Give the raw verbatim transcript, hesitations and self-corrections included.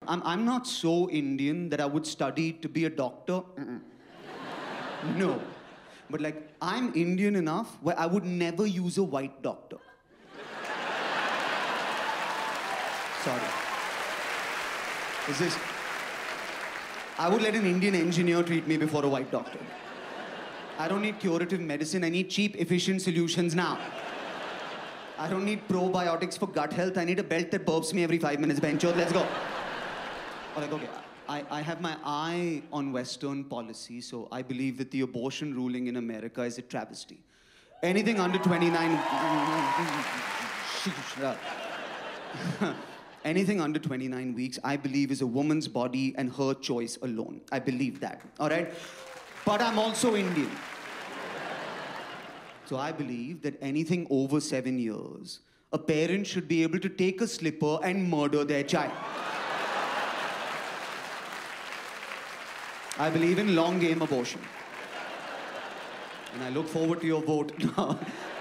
I'm, I'm not so Indian that I would study to be a doctor. Mm-mm. No. But like, I'm Indian enough where I would never use a white doctor. Sorry. Is this... I would let an Indian engineer treat me before a white doctor. I don't need curative medicine. I need cheap, efficient solutions now. I don't need probiotics for gut health. I need a belt that burps me every five minutes. Bencho, let's go. Or like, okay, I, I have my eye on Western policy, so I believe that the abortion ruling in America is a travesty. Anything under twenty-nine... Anything under twenty-nine weeks, I believe, is a woman's body and her choice alone. I believe that, all right? But I'm also Indian. So I believe that anything over seven years, a parent should be able to take a slipper and murder their child. I believe in long game abortion. And I look forward to your vote.